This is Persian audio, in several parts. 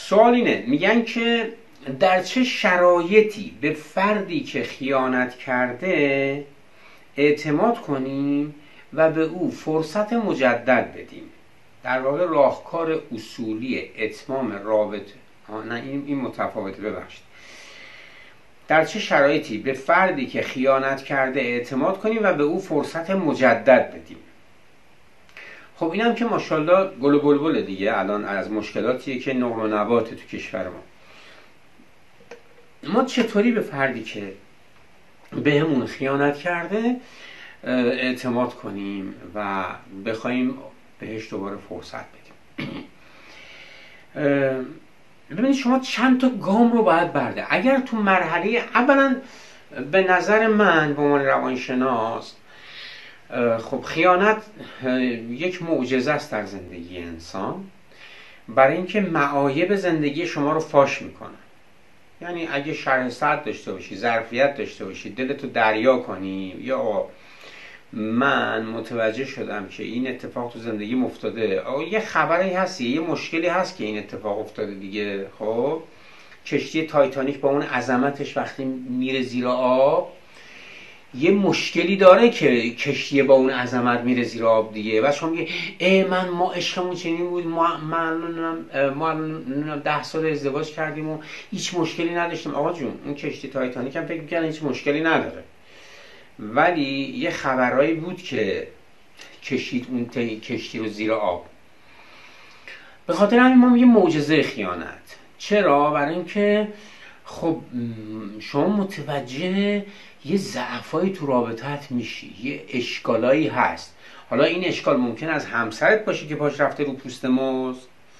سوال اینه، میگن که در چه شرایطی به فردی که خیانت کرده اعتماد کنیم و به او فرصت مجدد بدیم؟ در واقع راهکار اصولی اتمام رابطه، نه این متفاوته، ببخشید. در چه شرایطی به فردی که خیانت کرده اعتماد کنیم و به او فرصت مجدد بدیم؟ خب اینم که ماشاءالله گل و بلبل دیگه. الان از مشکلاتیه که نقل و نبات تو کشور ما چطوری به فردی که بهمون خیانت کرده اعتماد کنیم و بخوایم بهش دوباره فرصت بدیم؟ ببینید شما چند تا گام رو باید برده. اگر تو مرحله اولا، به نظر من به عنوان روانشناس، خب خیانت یک معجزه است در زندگی انسان، برای اینکه معایب زندگی شما رو فاش میکنه. یعنی اگه شرح صدر داشته باشی، ظرفیت داشته باشی، دلتو دریا کنی، یا من متوجه شدم که این اتفاق تو زندگی افتاده، یه خبری هست، یه مشکلی هست که این اتفاق افتاده دیگه. خب کشتی تایتانیک با اون عظمتش وقتی میره زیر آب، یه مشکلی داره که کشتی با اون عظمت میره زیر آب دیگه. و شما میگه ما عشقمون چنین بود، ما 10 سال ازدواج کردیم و هیچ مشکلی نداشتیم. آقا جون، اون کشتی تایتانیک هم فکر می‌کنن هیچ مشکلی نداره، ولی یه خبرایی بود که کشید اون کشتی رو زیر آب. به خاطر همین ما میگیم معجزه خیانت. چرا؟ برای اینکه خب شما متوجه یه ضعفایی تو رابطت میشی، یه اشکالایی هست. حالا این اشکال ممکن از همسرت باشه که پاش رفته رو پوست موز،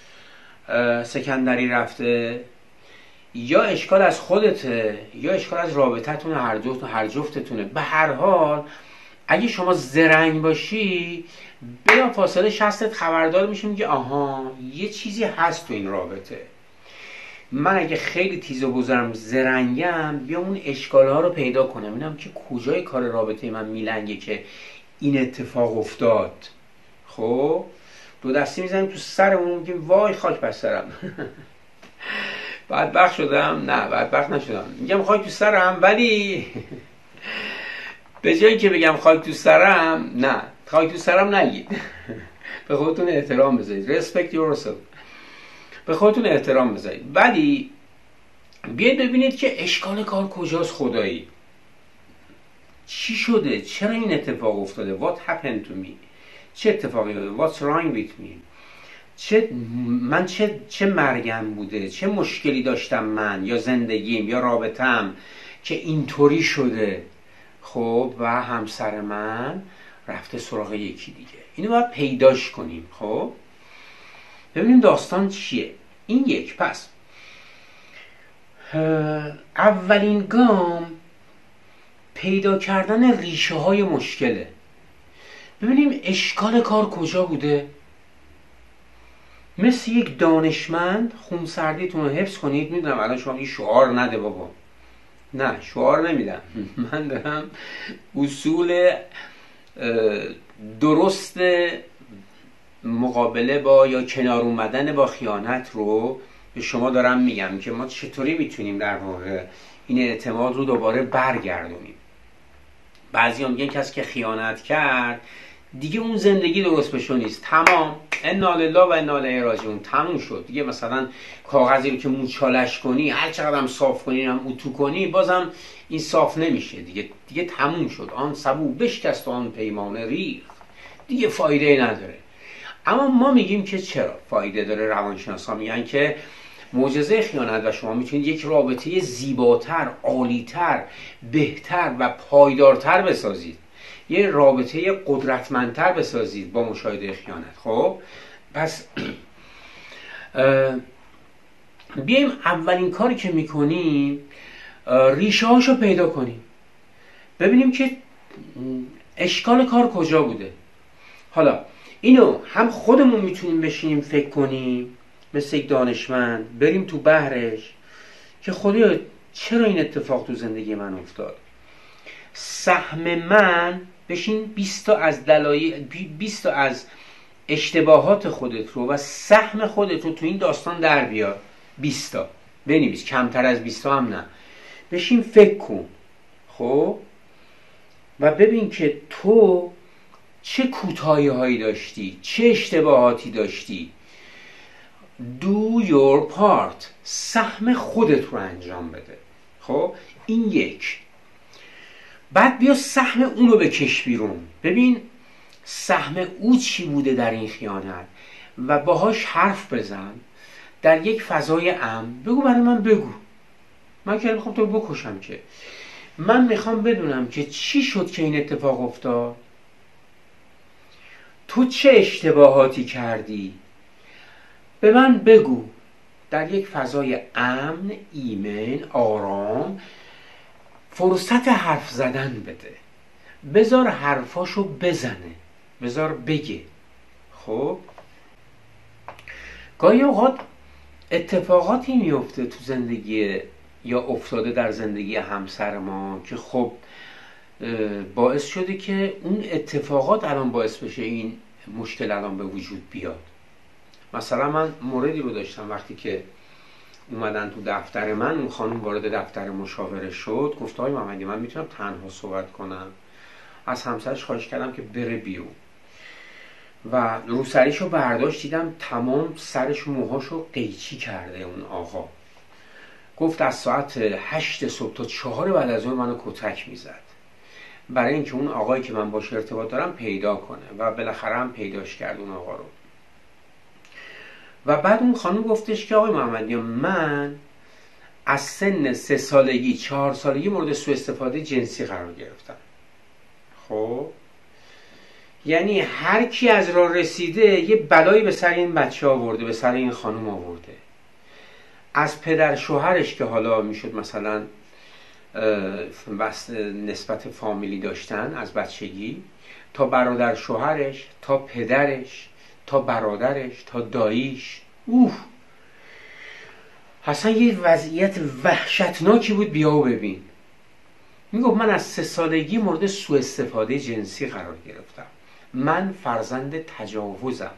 سکندری رفته، یا اشکال از خودته، یا اشکال از رابطتون هر جفتتونه. به هر حال اگه شما زرنگ باشی، بلا فاصله شستت خبردار میشه، میگه آها یه چیزی هست تو این رابطه. من اگه خیلی تیز و بزرم زرنگم، بیام اون اشکالها رو پیدا کنم، اینم که کجای کار رابطه من میلنگه که این اتفاق افتاد. خب دو دستی میزنیم تو سرمون، میگیم وای خاک بر سرم. بدبخت شدم؟ نه بدبخت نشدم. میگم خاک تو سرم، ولی به جایی که بگم خاک تو سرم، نه خاک تو سرم نگید. به خودتون احترام بذارید. respect yourself. به خودتون احترام بذارید. ولی بیاید ببینید که اشکال کار کجاست. خدایی چی شده؟ چرا این اتفاق افتاده؟ What happened to me؟ چه اتفاقی افتاده؟ What's wrong with me؟ چه مرگم بوده؟ چه مشکلی داشتم من یا زندگیم یا رابطم که اینطوری شده؟ خب و همسر من رفته سراغ یکی دیگه. اینو باید پیداش کنیم. خب ببینیم داستان چیه. این یک. پس اولین گام پیدا کردن ریشه های مشکله. ببینیم اشکال کار کجا بوده. مثل یک دانشمند خونسردیتون رو حفظ کنید. میدونم الان شما این شعار نده بابا، نه شعار نمیدم. من دارم اصول درست مقابله با یا کنار اومدن با خیانت رو به شما دارم میگم که ما چطوری میتونیم در واقع این اعتماد رو دوباره برگردونیم. بعضی هم میگن کسی که خیانت کرد دیگه اون زندگی درست بشو نیست، تمام، انا لله و انا الیه راجعون، تموم شد دیگه. مثلا کاغذی رو که موچالش کنی، هر چقدر هم صاف کنی، هم اتو کنی، بازم این صاف نمیشه دیگه تموم شد. آن سبو بشکست و آن پیمانه ریخت، دیگه فایده نداره. اما ما میگیم که چرا فایده داره. روانشناسا میگن که معجزه خیانت و شما میتونید یک رابطه زیباتر، عالیتر، بهتر و پایدارتر بسازید، یه رابطه قدرتمندتر بسازید با مشاهده خیانت. خب پس بیایم اولین کاری که میکنیم ریشه هاشو پیدا کنیم، ببینیم که اشکال کار کجا بوده. حالا اینو هم خودمون میتونیم بشینیم فکر کنیم مثل یک دانشمند، بریم تو بحرش که خدایا چرا این اتفاق تو زندگی من افتاد. سهم من بشین 20 تا از دلایل، 20 تا از اشتباهات خودت رو و سهم خودت رو تو این داستان در بیار. 20 تا بنویس، کمتر از 20 تا هم نه. بشین فکر کن خب و ببین که تو چه کوتاهی هایی داشتی، چه اشتباهاتی داشتی. Do your part، سهم خودت رو انجام بده. خب این یک. بعد بیا سهم اونو بکش بیرون، ببین سهم او چی بوده در این خیانت و باهاش حرف بزن در یک فضای امن. بگو برای من بگو، من که میخوام تو رو بکشم، که من میخوام بدونم که چی شد که این اتفاق افتاد، تو چه اشتباهاتی کردی، به من بگو. در یک فضای امن، ایمن، آرام فرصت حرف زدن بده، بذار حرفاشو بزنه، بذار بگه. خب گاهی اوقات اتفاقاتی میفته تو زندگی یا افتاده در زندگی همسر ما که خب باعث شده که اون اتفاقات الان باعث بشه این مشکل الان به وجود بیاد. مثلا من موردی رو داشتم وقتی که اومدن تو دفتر من، اون خانم وارد دفتر مشاوره شد، گفت آقای محمدی من میتونم تنها صحبت کنم. از همسرش خواهش کردم که بره بیرون و روسریشو برداشت، دیدم تمام سرش و موهاشو قیچی کرده اون آقا. گفت از ساعت 8 صبح تا 4 بعد از ظهر منو کتک میزد برای اینکه اون آقایی که من باش ارتباط دارم پیدا کنه و بالاخره هم پیداش کرد اون آقا رو. و بعد اون خانم گفتش که آقای محمدی من از سن 3 سالگی 4 سالگی مورد سوء استفاده جنسی قرار گرفتم. خب یعنی هر کی از راه رسیده یه بلایی به سر این بچه آورده، به سر این خانم آورده. از پدر شوهرش که حالا میشد مثلا نسبت فامیلی داشتن از بچگی، تا برادر شوهرش، تا پدرش، تا برادرش، تا داییش. اصلا یه وضعیت وحشتناکی بود. بیا و ببین. میگفت من از 3 سالگی مورد سوء استفاده جنسی قرار گرفتم، من فرزند تجاوزم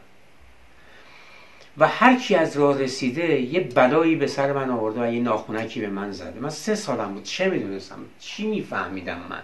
و هر کی از راه رسیده یه بلایی به سر من آورده و یه ناخونکی به من زده. من 3 سالم بود، چه میدونستم، چی میفهمیدم. من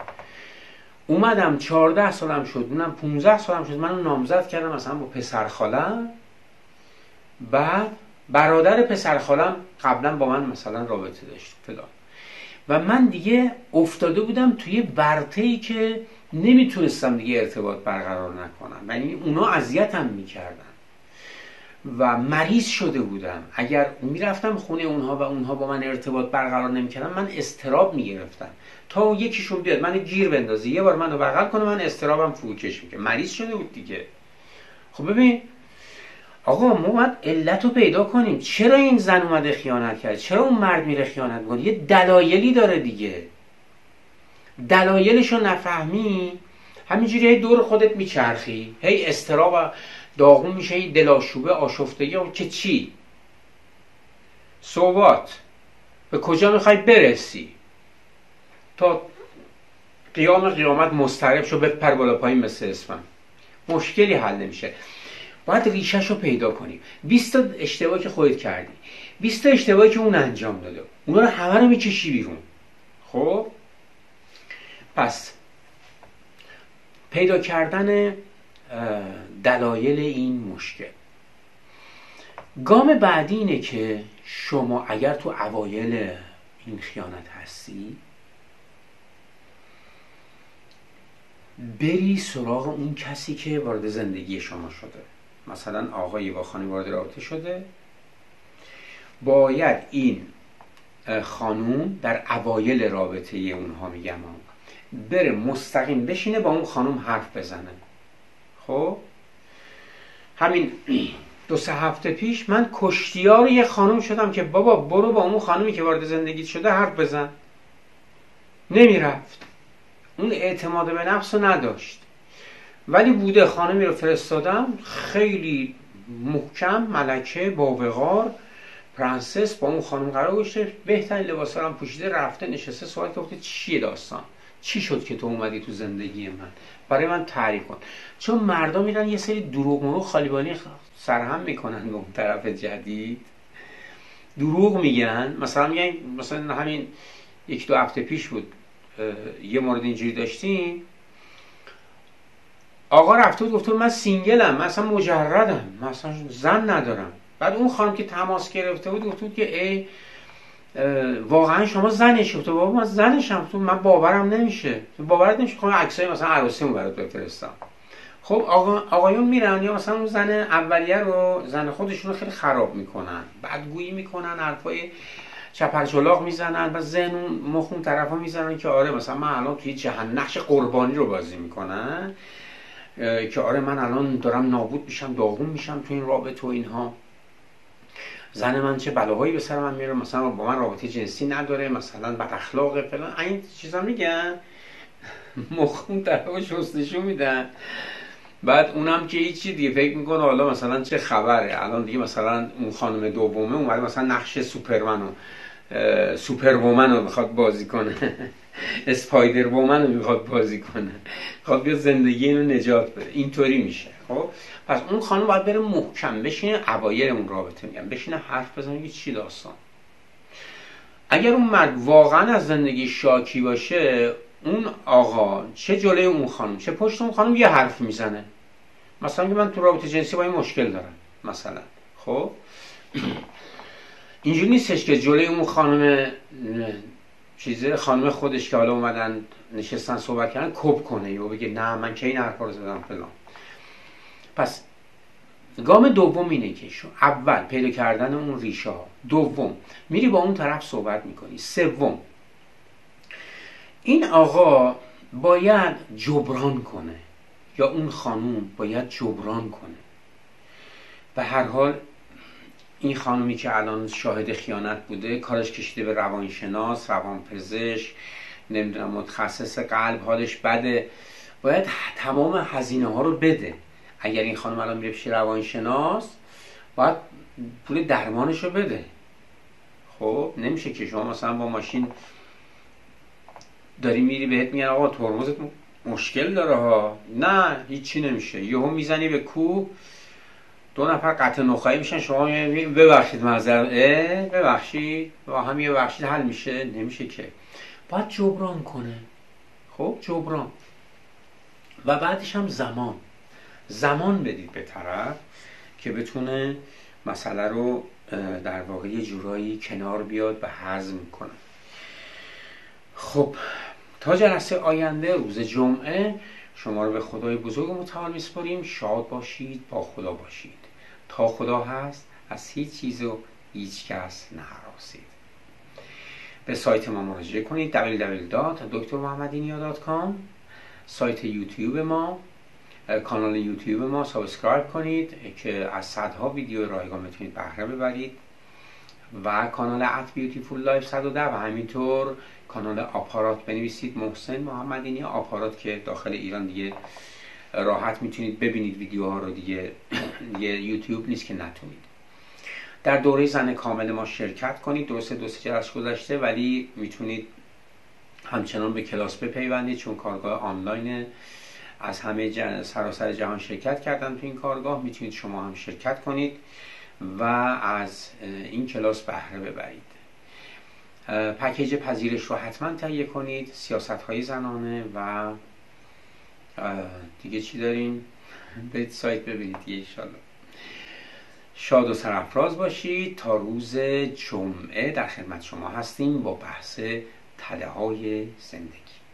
اومدم 14 سالم شد، اونم 15 سالم شد، منو نامزد کردم مثلا با پسرخالم. بعد برادر پسرخالم قبلا با من مثلا رابطه داشت فلان و من دیگه افتاده بودم توی ورطه‌ای که نمیتونستم دیگه ارتباط برقرار نکنم. یعنی اونا اذیتم میکردن و مریض شده بودم. اگر میرفتم خونه اونها و اونها با من ارتباط برقرار نمیکردن من اضطراب میگرفتم تا یکیشون بیاد منو گیر بندازه، یه بار منو بغل کنه، من اضطرابم فروکش میکنه. مریض شده بود دیگه. خب ببین آقا ما باید علت رو پیدا کنیم. چرا این زن اومده خیانت کرد؟ چرا اون مرد میره خیانت کنه؟ یه دلایلی داره دیگه. دلایلشو نفهمی همینجوری هی دور خودت میچرخی، هی اضطراب داغون میشه، هی دلاشوبه، آشفتگی. که چی؟ صحبات به کجا میخوای برسی؟ تا قیامت مضطرب شو بپر بالا پایین مثل اسفن، مشکلی حل نمیشه. باید ریشه‌شو پیدا کنیم. 20 تا اشتباهی که خودت کردی، 20 تا اشتباهی که اون انجام داده، اونا رو همه رو میکشی بیرون. خب پس پیدا کردن دلایل این مشکل. گام بعدی اینه که شما اگر تو اوایل این خیانت هستی بری سراغ اون کسی که وارد زندگی شما شده. مثلا آقایی با خانم وارد رابطه شده، باید این خانوم در اوایل رابطه اونها میگم بره مستقیم بشینه با اون خانوم حرف بزنه. خب همین 2-3 هفته پیش من کشتیار یه خانوم شدم که بابا برو با اون خانومی که وارد زندگیت شده حرف بزن. نمیرفت، اون اعتماد به نفس رو نداشت. ولی بوده خانمی رو فرستادم خیلی محکم، ملکه با وقار، پرنسس، با اون خانم قرار گذاشته، بهترین لباسا هم پوشیده، رفته نشسته سوال گفته چیه داستان؟ چی شد که تو اومدی تو زندگی من؟ برای من تعریف کن. چون مردم میرن یه سری دروغ مروغ خالیبانی سرهم میکنن به اون طرف جدید. دروغ میگن. مثلا میگن، مثلا همین 1-2 هفته پیش بود یه مورد اینجوری داشتیم، آقا رفته بود گفته من سینگلم، من اصلا مجردم، من اصلا زن ندارم. بعد اون خانم که تماس گرفته بود گفته بود که ای واقعا شما زنشی؟ گفته بابا من زنشم. من باورم نمیشه. باورت نمیشه؟ خب عکسای مثلا عروسیمو برات بفرستم. خب آقایون میرن یا مثلا اون زن اولیه رو، زن خودشون رو خیلی خراب میکنن، بدگویی میکنن، حرفای چپرچلاق میزنن و ذهن اون مخ اون طرفا میزنن که آره مثلا من الان توی جهنم نقش قربانی رو بازی میکنن که آره من الان دارم نابود میشم، داغون میشم تو این رابطه و اینها، زن من چه بلاهایی به سر من میاره، مثلا با من رابطه جنسی نداره، مثلا بد اخلاقه فلان، این چیزا میگن. مخ اون طرفا شستشو میدن. بعد اونم که هیچی دیگه، فکر میکنه حالا مثلا چه خبره الان دیگه، مثلا اون خانم دومه اومده مثلا نقش سوپر وومن رو میخواد بازی کنه، اسپایدر وومن رو میخواد بازی کنه، میخواد بیا زندگی اینو نجات بده. اینطوری میشه. خب پس اون خانم باید بره محکم بشینه، اوایل اون رابطه میگم بشینه حرف بزنه که چی داستان. اگر اون مرد واقعا از زندگی شاکی باشه، اون آقا چه جلوی اون خانم چه پشت اون خانم یه حرف میزنه، مثلا که من تو رابطه جنسی با این مشکل دارم مثلا. خب اینجوری نیستش که جلوی اون خانم خانم خودش که حالا اومدن نشستن صحبت کردن کپ کنه یا بگه نه من که این حرفا رو زدم فلان. پس گام دوم اینه که اول پیدا کردن اون ریشه ها، دوم میری با اون طرف صحبت میکنی، سوم این آقا باید جبران کنه یا اون خانوم باید جبران کنه. به هر حال این خانومی که الان شاهد خیانت بوده کارش کشیده به روانشناس، روانپزشک، نمیدونم متخصص قلب، حالش بده، باید تمام هزینه ها رو بده. اگر این خانم الان میره پیش روانشناس باید پول درمانش رو بده. خب نمیشه که شما مثلا با ماشین داری میری بهت میگن آقا ترمزت مشکل داره ها، نه هیچی نمیشه، یهو میزنی به کوه 2 نفر قطع نخایی میشن، شما ببخشید معذرت، ببخشید با هم یه ببخشید حل میشه؟ نمیشه که، باید جبران کنه. خب جبران و بعدش هم زمان بدید به طرف که بتونه مسئله رو در واقع یه جورایی کنار بیاد و هضم کنه. خب تا جلسه آینده روز جمعه شما رو به خدای بزرگ و متعال میسپاریم. شاد باشید، با خدا باشید. تا خدا هست از هیچ چیز و هیچ کس نهراسید. به سایت ما مراجعه کنید www.drmohammadinia.com، سایت یوتیوب ما، کانال یوتیوب ما سابسکرایب کنید که از صدها ویدیو رایگان میتونید بهره ببرید و کانال @beautiful life 110 و همینطور کانال آپارات بنویسید محسن محمدینی آپارات که داخل ایران دیگه راحت میتونید ببینید ویدیوها رو دیگه یوتیوب نیست که نتونید. در دوره زن کامل ما شرکت کنید. درسته 2-3 جلسه گذشته ولی میتونید همچنان به کلاس بپیوندید چون کارگاه آنلاین از همه سراسر جهان شرکت کردن تو این کارگاه. میتونید شما هم شرکت کنید و از این کلاس بهره ببرید. پکیج پذیرش رو حتما تهیه کنید، سیاست‌های زنانه و دیگه چی داریم؟ برید سایت ببینید دیگه. انشالله شاد و سرافراز باشید. تا روز جمعه در خدمت شما هستیم با بحث تله‌های زندگی.